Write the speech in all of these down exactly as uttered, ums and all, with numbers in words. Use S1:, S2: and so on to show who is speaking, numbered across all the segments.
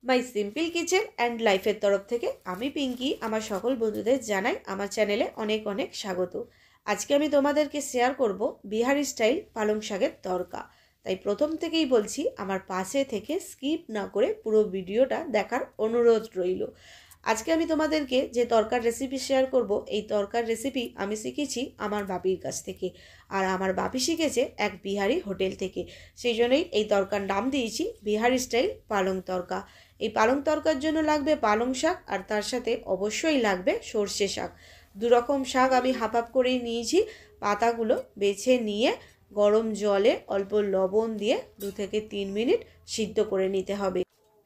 S1: My simple kitchen and লাইফের তরফ থেকে আমি পিঙ্কি আমার সকল বন্ধুদের জানাই আমার চ্যানেলে অনেক অনেক স্বাগত। আজকে আমি তোমাদেরকে শেয়ার করব বিহারি স্টাইল পালং শাকের তরকা। তাই প্রথম থেকেই বলছি আমার পাশে থেকে স্কিপ না করে পুরো ভিডিওটা দেখার অনুরোধ রইল। আজকে আমি তোমাদেরকে যে তরকার রেসিপি শেয়ার করব, এই তরকার রেসিপি আমি শিখেছি আমার বাপির কাছ থেকে, আর আমার বাপি শিখেছে এক বিহারি হোটেল থেকে। সেই জন্যই এই তরকার নাম দিয়েছি বিহারি স্টাইল পালং তরকা। এই পালং তরকার জন্য লাগবে পালং শাক, আর তার সাথে অবশ্যই লাগবে সর্ষে শাক। দু রকম শাক আমি হাফ হাফ করেই নিয়েছি। পাতাগুলো বেছে নিয়ে গরম জলে অল্প লবণ দিয়ে দু থেকে তিন মিনিট সিদ্ধ করে নিতে হবে।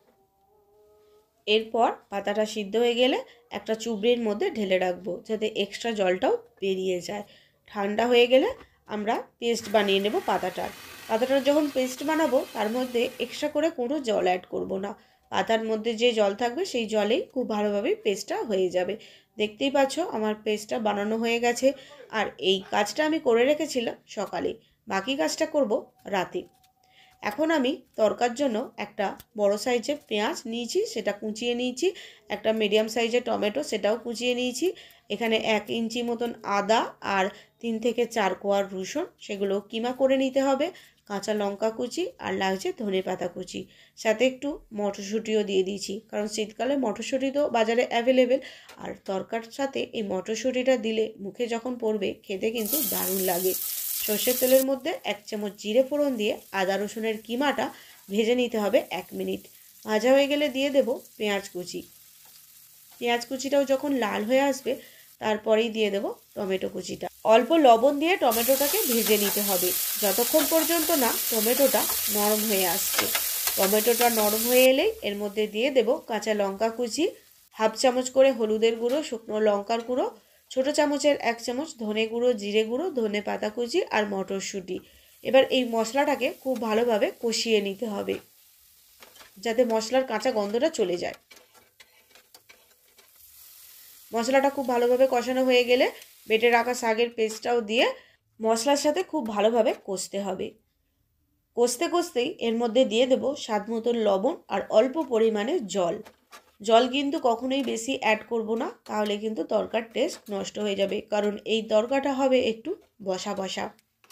S1: এরপর পাতাটা সিদ্ধ হয়ে গেলে একটা চুবড়ির মধ্যে ঢেলে রাখবো, যাতে এক্সট্রা জলটাও বেরিয়ে যায়। ঠান্ডা হয়ে গেলে আমরা পেস্ট বানিয়ে নেব পাতাটার। পাতাটার যখন পেস্ট বানাবো তার মধ্যে এক্সট্রা করে কোনো জল অ্যাড করব না। পাতার মধ্যে যে জল থাকবে সেই জলেই খুব ভালোভাবে পেস্টটা হয়ে যাবে। দেখতেই পাচ্ছ আমার পেস্টটা বানানো হয়ে গেছে। আর এই কাজটা আমি করে রেখেছিলাম সকালে, বাকি কাজটা করব রাতে। এখন আমি তরকার জন্য একটা বড় সাইজের পেঁয়াজ নিয়েছি, সেটা কুচিয়ে নিয়েছি। একটা মিডিয়াম সাইজের টমেটো, সেটাও কুচিয়ে নিয়েছি। এখানে এক ইঞ্চি মতন আদা আর তিন থেকে চার কোয়া রসুন, সেগুলো কিমা করে নিতে হবে। কাঁচা লঙ্কা কুচি আর লাগছে ধনে পাতা কুচি, সাথে একটু মটরশুঁটিও দিয়ে দিয়েছি, কারণ শীতকালে মটরশুঁটি তো বাজারে অ্যাভেলেবেল। আর তরকার সাথে এই মটরশুঁটিটা দিলে মুখে যখন পড়বে খেতে কিন্তু দারুণ লাগে। সর্ষের তেলের মধ্যে এক চামচ জিরে ফোড়ন দিয়ে আদা রসুনের কিমাটা ভেজে নিতে হবে এক মিনিট। ভাজা হয়ে গেলে দিয়ে দেব পেঁয়াজ কুচি। পেঁয়াজ কুচিটাও যখন লাল হয়ে আসবে তারপরেই দিয়ে দেব টমেটো কুচিটা। অল্প লবণ দিয়ে টমেটোটাকে ভেজে নিতে হবে যতক্ষণ পর্যন্ত না টমেটোটা নরম হয়ে আসছে। টমেটোটা নরম হয়ে এলেই এর মধ্যে দিয়ে দেব কাঁচা লঙ্কা কুচি, হাফ চামচ করে হলুদের গুঁড়ো, শুকনো লঙ্কার গুঁড়ো, ছোটো চামচের এক চামচ ধনে গুঁড়ো, জিরে গুঁড়ো, ধনে পাতা কুচি আর মটরশুঁটি। এবার এই মশলাটাকে খুব ভালোভাবে কষিয়ে নিতে হবে, যাতে মশলার কাঁচা গন্ধটা চলে যায়। মশলাটা খুব ভালোভাবে কষানো হয়ে গেলে বেটে রাখা শাকের পেস্টটাও দিয়ে মশলার সাথে খুব ভালোভাবে কষতে হবে। কষতে কষতেই এর মধ্যে দিয়ে দেব স্বাদ মতন লবণ আর অল্প পরিমাণে জল। জল কিন্তু কখনোই বেশি অ্যাড করব না, তাহলে কিন্তু তরকার টেস্ট নষ্ট হয়ে যাবে, কারণ এই তরকাটা হবে একটু বসা বসা।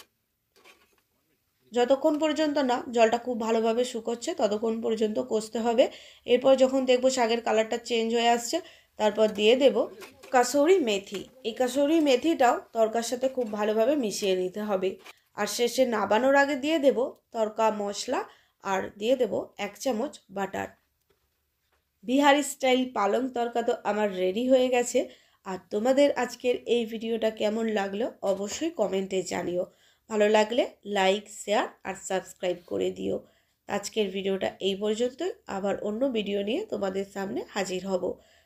S1: যতক্ষণ পর্যন্ত না জলটা খুব ভালোভাবে শুকোচ্ছে ততক্ষণ পর্যন্ত কষতে হবে। এরপর যখন দেখব শাকের কালারটা চেঞ্জ হয়ে আসছে, তারপর দিয়ে দেব কাসুরি মেথি। এই কাসুরি মেথিটাও তরকার সাথে খুব ভালোভাবে মিশিয়ে নিতে হবে। আর শেষে নাবানোর আগে দিয়ে দেব তরকা মশলা, আর দিয়ে দেব এক চামচ বাটার। বিহারি স্টাইল পালং তরকা তো আমার রেডি হয়ে গেছে। আর তোমাদের আজকের এই ভিডিওটা কেমন লাগলো অবশ্যই কমেন্টে জানিও। ভালো লাগলে লাইক, শেয়ার আর সাবস্ক্রাইব করে দিও। আজকের ভিডিওটা এই পর্যন্তই। আবার অন্য ভিডিও নিয়ে তোমাদের সামনে হাজির হব।